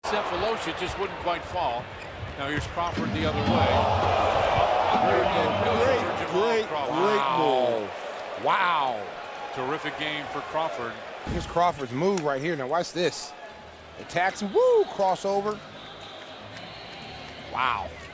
Cephalosha just wouldn't quite fall. Now here's Crawford the other way. Great move. Wow. Terrific game for Crawford. Here's Crawford's move right here. Now watch this. Attacks him. Woo! Crossover. Wow.